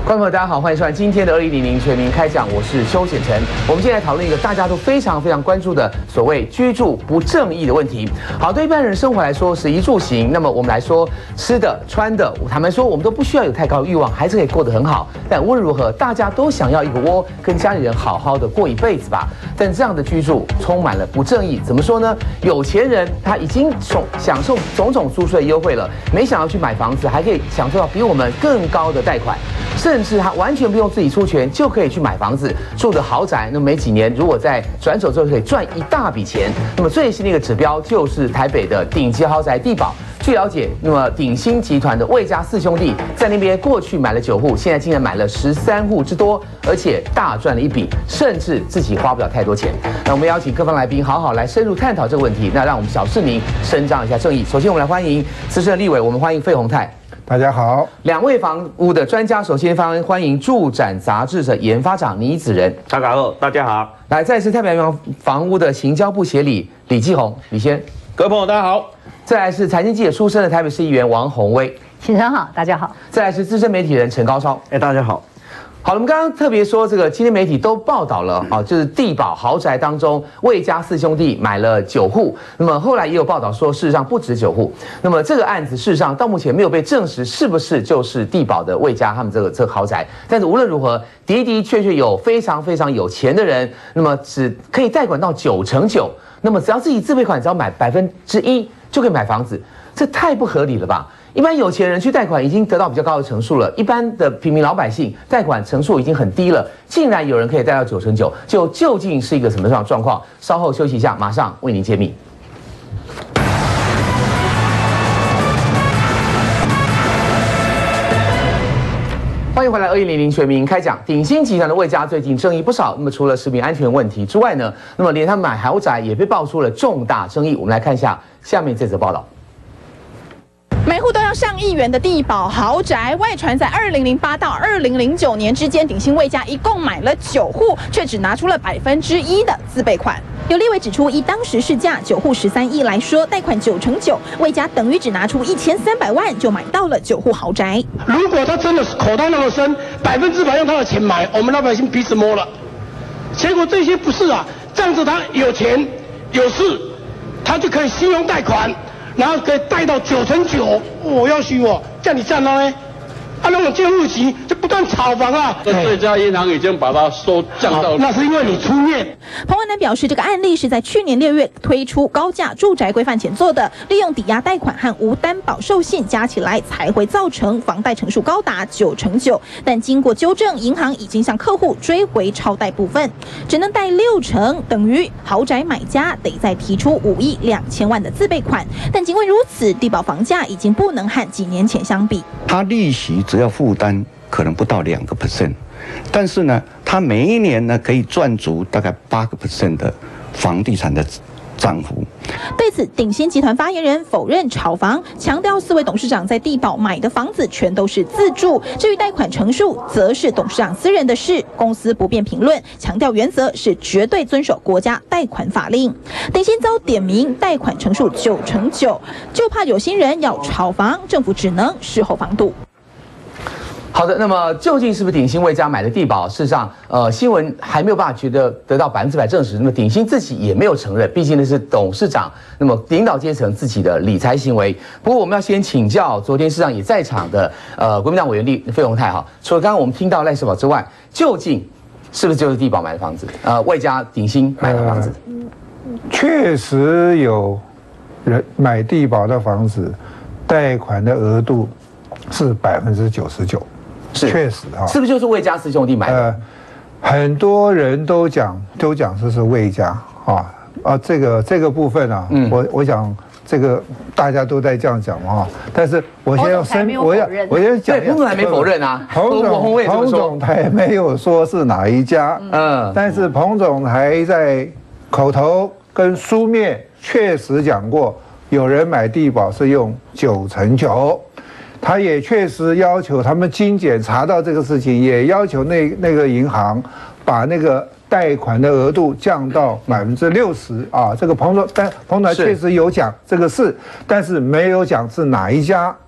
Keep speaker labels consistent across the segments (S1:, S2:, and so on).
S1: 观众朋友，大家好，欢迎收看今天的2000全民开讲，我是邱显成。我们今天来讨论一个大家都非常关注的所谓居住不正义的问题。好，对一般人生活来说，食衣住行，那么我们来说吃的、穿的，坦白说，我们都不需要有太高的欲望，还是可以过得很好。但无论如何，大家都想要一个窝，跟家里人好好的过一辈子吧。但这样的居住充满了不正义，怎么说呢？有钱人他已经享受种种租税优惠了，没想要去买房子，还可以享受到比我们更高的贷款。甚至他完全不用自己出钱就可以去买房子，住的豪宅，那么没几年如果在转手之后可以赚一大笔钱。那么最新的一个指标就是台北的顶级豪宅地保。据了解，那么鼎新集团的魏家四兄弟在那边过去买了9户，现在竟然买了13户之多，而且大赚了一笔，甚至自己花不了太多钱。那我们邀请各方来宾好好来深入探讨这个问题，那让我们小市民伸张一下正义。首先我们来欢迎资深立委，我们欢迎费鸿泰。
S2: 大家好
S1: ，2位房屋的专家，首先欢迎住展杂志社研发长倪子仁。
S3: 大家好，大家好。
S1: 来，再次代表房屋的行销部协理李继宏，李先。
S3: 各位朋友，大家好。
S1: 再来是财经记者出身的台北市议员王宏威。
S4: 先生好，大家好。
S1: 再来是资深媒体人陈高超。
S3: 大家好。
S1: 好，我们刚刚特别说，这个今天媒体都报道了啊，就是地保豪宅当中，魏家四兄弟买了9户。那么后来也有报道说，事实上不止9户。那么这个案子事实上到目前没有被证实是不是就是地保的魏家他们这个豪宅。但是无论如何，的确有非常有钱的人，那么只可以贷款到9%9%。那么只要自己自备款，只要买1%就可以买房子，这太不合理了吧？一般有钱人去贷款已经得到比较高的成数了，一般的平民老百姓贷款成数已经很低了，竟然有人可以贷到9%9%，究竟是一个什么样的状况？稍后休息一下，马上为您揭秘。欢迎回来，2000全民开讲。鼎新集团的魏家最近争议不少，那么除了食品安全问题之外呢，那么连他们买豪宅也被爆出了重大争议。我们来看一下下面这则报道。
S5: 每户都要上亿元的地保豪宅，外传在2008到2009年之间，鼎新魏家一共买了9户，却只拿出了1%的自备款。有立委指出，以当时市价9户13亿来说，贷款9%9%，魏家等于只拿出1300万就买到了9户豪宅。
S6: 如果他真的是口袋那么深，100%用他的钱买，我们老百姓鼻子摸了。结果这些不是啊，这样子他有钱有势，他就可以信用贷款。然后可以贷到9%9%，我要许我叫你站呢，那种建户期就不断炒房啊。
S3: 这家银行已经把它降到，
S6: 那是因为你出面。
S5: 彭文南表示，这个案例是在去年6月推出高价住宅规范前做的，利用抵押贷款和无担保授信加起来，才会造成房贷成数高达9%9%。但经过纠正，银行已经向客户追回超贷部分，只能贷60%，等于豪宅买家得再提出5亿2千万的自备款。但尽管如此，地保房价已经不能和几年前相比。
S7: 它利息只要负担可能不到2%，但是呢，它每一年呢可以赚足大概8% 的房地产的涨幅。
S5: 对此，鼎新集团发言人否认炒房，强调4位董事长在地保买的房子全都是自住，至于贷款成数，则是董事长私人的事，公司不便评论。强调原则是绝对遵守国家贷款法令。鼎新遭点名贷款成数9%9%，就怕有心人要炒房，政府只能事后防堵。
S1: 好的，那么究竟是不是鼎新魏家买的地保？事实上，新闻还没有办法得到100%证实。那么鼎新自己也没有承认，毕竟那是董事长，那么领导阶层自己的理财行为。不过我们要先请教昨天事实上也在场的国民党委员费鸿泰哈，除了刚刚我们听到赖世宝之外，究竟是不是就是地保买的房子？魏家鼎新买的房子？
S2: 确实有人买地保的房子，贷款的额度是99%。
S1: 是
S2: 确实哈，
S1: 是不是就是魏家四兄弟买的？
S2: 很多人都讲这是魏家这个部分啊，我想这个大家都在这样讲嘛但是我先讲，
S1: 彭总还没否认啊，
S2: 彭总台没有说是哪一家，但是彭总台在口头跟书面确实讲过，有人买地保是用9%9%。他也确实要求他们经检查到这个事情，也要求那个银行把那个贷款的额度降到60%啊。这个彭总确实有讲这个事，但是没有讲是哪一家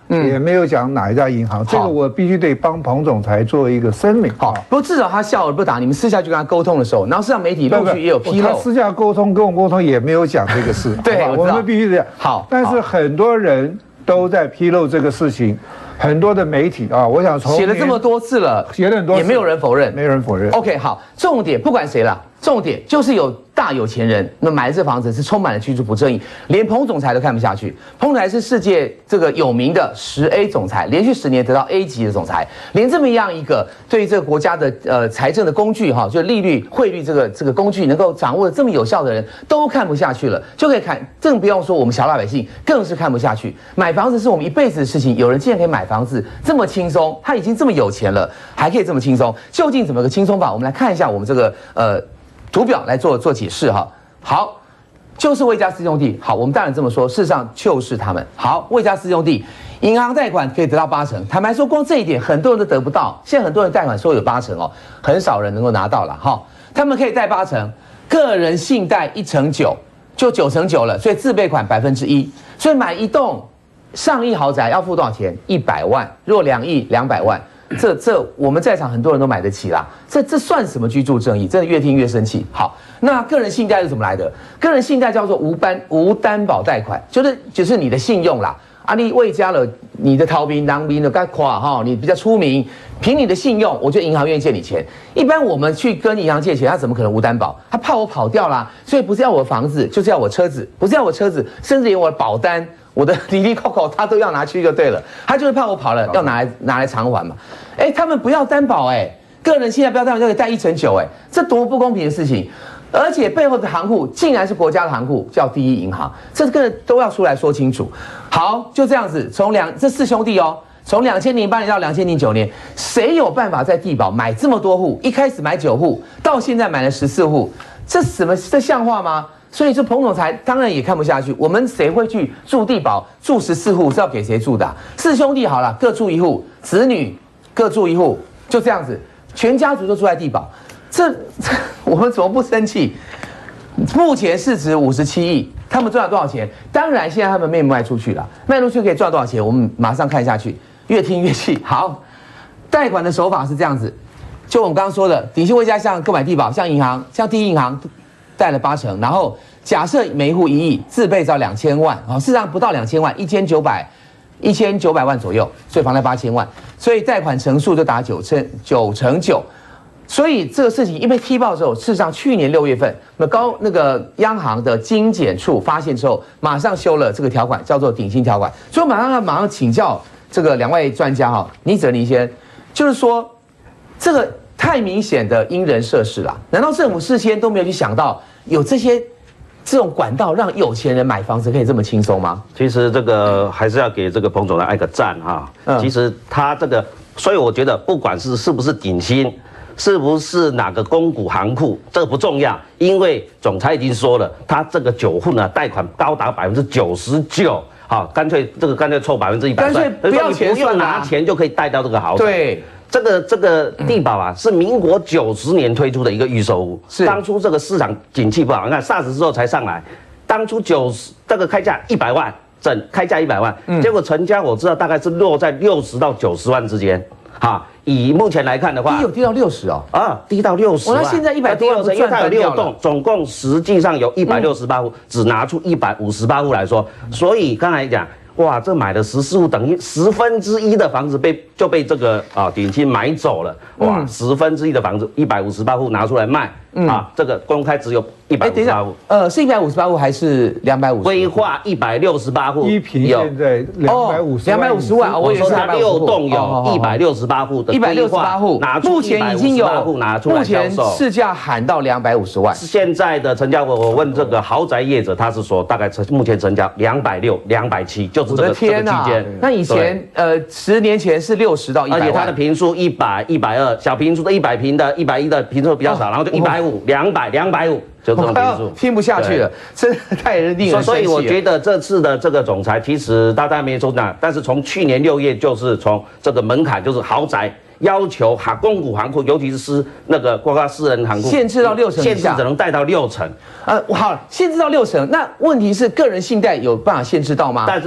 S2: 也没有讲哪一家银行，这个我必须得帮彭总裁做一个声明。
S1: 好，不过至少他笑而不答，你们私下去跟他沟通的时候，然后市场媒体陆续也有披露，
S2: 他私下沟通跟我沟通也没有讲这个事。
S1: 对，
S2: 我们必须这样。
S1: 好，
S2: 但是很多人都在披露这个事情。很多的媒体啊，我想从
S1: 写了这么多次了，
S2: 写了很多次，
S1: 也没有人否认，
S2: 没有人否认。
S1: OK， 好，重点不管谁了，重点就是有大有钱人，那买了这房子是充满了居住不正义，连彭总裁都看不下去。彭总裁是世界这个有名的10A 总裁，连续10年得到 A 级的总裁，连这么样一个对于这个国家的财政的工具哈，就利率、汇率这个工具能够掌握的这么有效的人都看不下去了，就可以看，更不用说我们小老百姓更是看不下去。买房子是我们一辈子的事情，有人竟然可以买房子这么轻松，他已经这么有钱了，还可以这么轻松，究竟怎么个轻松法？我们来看一下我们这个图表来做解释哈。好，就是魏家私兄弟。好，我们当然这么说，事实上就是他们。好，魏家私兄弟，银行贷款可以得到8成。坦白说，光这一点很多人都得不到。现在很多人贷款说有8成哦，很少人能够拿到了哈。他们可以贷8成，个人信贷1成9，就9成9了。所以自备款1%。所以买一栋上亿豪宅要付多少钱？100万。若2亿200万。这我们在场很多人都买得起啦，这算什么居住正义？真的越听越生气。好，那个人信贷是怎么来的？个人信贷叫做无担保贷款，就是你的信用啦。啊，你魏家了你的逃兵当兵的该垮哈，你比较出名，凭你的信用，我觉得银行愿意借你钱。一般我们去跟银行借钱，他怎么可能无担保？他怕我跑掉啦，所以不是要我房子，就是要我车子，不是要我车子，甚至连我的保单。我的里里扣扣他都要拿去就对了，他就是怕我跑了要拿来偿还嘛。他们不要担保个人信贷不要担保就可以贷1成9这多不公平的事情！而且背后的行库竟然是国家的行库，叫第一银行，这个都要出来说清楚。好，就这样子，这4兄弟哦，从2008年到2009年，谁有办法在地保买这么多户？一开始买9户，到现在买了14户，这像话吗？所以这彭总裁当然也看不下去，我们谁会去住地保住14户是要给谁住的？4兄弟好了，各住1户，子女各住1户，就这样子，全家族都住在地保，这我们怎么不生气？目前市值57亿，他们赚了多少钱？当然现在他们卖出去了，卖出去可以赚多少钱？我们马上看下去，越听越气。好，贷款的手法是这样子，就我们刚刚说的，鼎新魏家像购买地保，像银行，像第一银行。贷了8成，然后假设每一户1亿，自备只要2000万，事实上不到2000万，1900万左右，所以房贷8000万，所以贷款成数就达9成9，所以这个事情一被踢爆之后，事实上去年6月份，那个央行的金检处发现之后，马上修了这个条款，叫做鼎新条款，所以马上请教这个2位专家哈，倪哲林先，就是说这个。太明显的因人设事啦！难道政府事先都没有去想到有这种管道，让有钱人买房子可以这么轻松吗？
S4: 其实这个还是要给这个彭总来按个赞哈。其实他这个，所以我觉得不管是不是鼎新，是不是哪个公股行库，这个不重要，因为总裁已经说了，他这个9户呢贷款高达99%。好，干脆凑100%，
S1: 干脆不要钱，
S4: 不用拿钱就可以贷到这个豪宅。对。这个地保啊，是民国90年推出的一个预售屋。是当初这个市场景气不好，你看 SARS 之后才上来。当初这个开价100万，开价100万，结果成交我知道大概是落在60到90万之间。哈，以目前来看的话，
S1: 低到60哦。
S4: 啊，低到60万。
S1: 那现在100多万，
S4: 因为它有6栋，总共实际上有168户，只拿出158户来说，所以刚才讲。哇，这买了14户，等于1/10的房子就被这个鼎新买走了。哇，1/10的房子158户拿出来卖，这个公开只有158户。
S1: 是158户还是250？
S4: 规划168户，
S2: 一坪现在250
S1: 万。
S4: 我说它6栋有168户的
S1: 168户，
S4: 目前已经有
S1: 目前市价喊到250万。
S4: 现在的成交，我问这个豪宅业者，他是说大概目前成交260、270，就是这个区间。
S1: 那以前10年前是60到100万，
S4: 而且它的坪数100、120，小坪数的100坪的、110的坪数比较少，然后就150、200、250。就这种坪数，
S1: 听不下去了，真的太令人生气了。
S4: 所以我觉得这次的这个总裁，其实大家没说哪，但是从去年6月就是从这个门槛，就是豪宅要求公股行库，尤其是那个包括私人行库，
S1: 限制到6成以下，
S4: 限制只能贷到6成。
S1: 好，限制到6成。那问题是个人信贷有办法限制到吗？
S4: 但是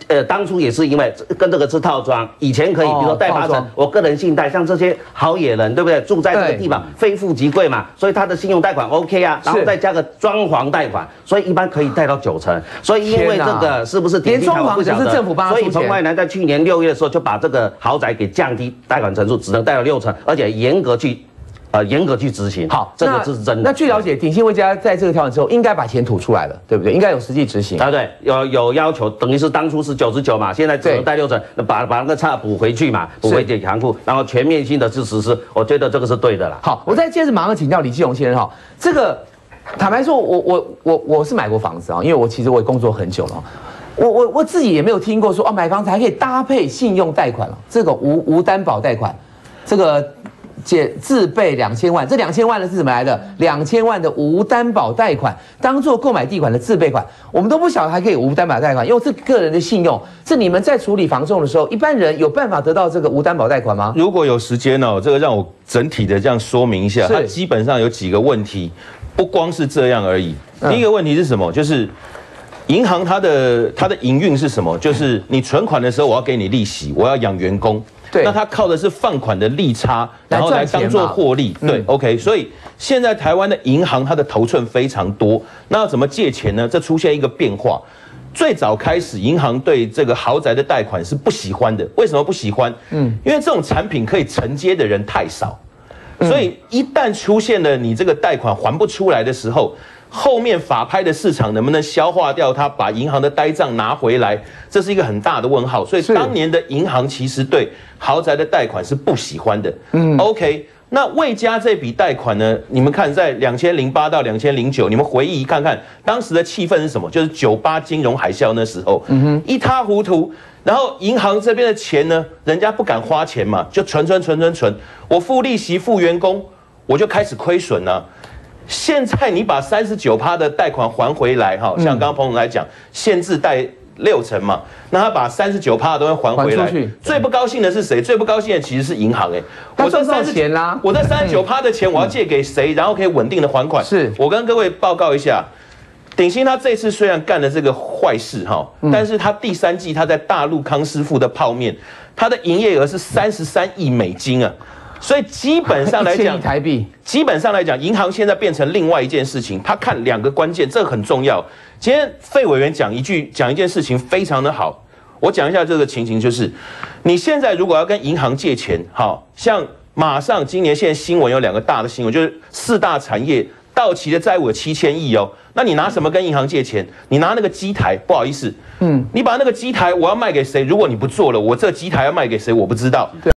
S4: 当初也是因为跟这个是套装，以前可以，比如说贷8成，我个人信贷，像这些好野人，对不对？住在这个地方，非富即贵嘛，所以他的信用贷款 OK 啊，然后再加个装潢贷款，所以一般可以贷到9成。所以因为这个是不是
S1: 连装潢只是政府帮他出钱？
S4: 所以彭淮南在去年6月的时候就把这个豪宅给降低贷款成数，只能贷到6成，而且严格去执行。好，这个是真的。
S1: 那据了解，鼎新卫家在这个调整之后，应该把钱吐出来了，对不对？应该有实际执行。
S4: 啊，对，有要求，等于是当初是99嘛，现在只能贷6成，那把那个差补回去嘛，补回给行库，然后全面性的去实施，我觉得这个是对的啦。
S1: 好，我再接着马上请教李基荣先生哈，这个坦白说，我是买过房子啊，因为其实我也工作很久了。我自己也没有听过说买房子还可以搭配信用贷款了，这个无担保贷款，这个自备2000万，这2000万呢是怎么来的？2000万的无担保贷款当做购买地款的自备款，我们都不晓得还可以无担保贷款，因为这个人的信用，是你们在处理房仲的时候，一般人有办法得到这个无担保贷款吗？
S8: 如果有时间哦，这个让我整体的这样说明一下，它基本上有几个问题，不光是这样而已。第一个问题是什么？就是银行它的营运是什么？就是你存款的时候，我要给你利息，我要养员工。那它靠的是放款的利差，然后来当做获利。对 ，OK。所以现在台湾的银行它的头寸非常多，那要怎么借钱呢？这出现一个变化。最早开始，银行对这个豪宅的贷款是不喜欢的。为什么不喜欢？因为这种产品可以承接的人太少，所以一旦出现了你这个贷款还不出来的时候，后面法拍的市场能不能消化掉它，把银行的呆账拿回来，这是一个很大的问号。所以当年的银行其实对豪宅的贷款是不喜欢的。OK， 那卫家这笔贷款呢？你们看，在2008到2009，你们回忆看看当时的气氛是什么？就是98金融海啸那时候，一塌糊涂。然后银行这边的钱呢，人家不敢花钱嘛，就存。我付利息、付员工，我就开始亏损了。现在你把39%的贷款还回来，哈，像刚刚彭总来讲，限制贷6成嘛，那他把39%的东西还回来，最不高兴的是谁？最不高兴的其实是银行，
S1: 我这钱啦，
S8: 我这39%的钱我要借给谁，然后可以稳定的还款？是我跟各位报告一下，鼎新他这次虽然干了这个坏事哈，但是他第3季他在大陆康师傅的泡面，他的营业额是33亿美金啊。所以基本上来讲，
S1: 台币
S8: 基本上来讲，银行现在变成另外一件事情，他看2个关键，这个很重要。今天费委员讲一件事情非常的好，我讲一下这个情形，就是你现在如果要跟银行借钱，好像马上今年现在新闻有2个大的新闻，就是4大产业到期的债务有7000亿哦。那你拿什么跟银行借钱？你拿那个机台，不好意思，你把那个机台我要卖给谁？如果你不做了，我这机台要卖给谁？我不知道。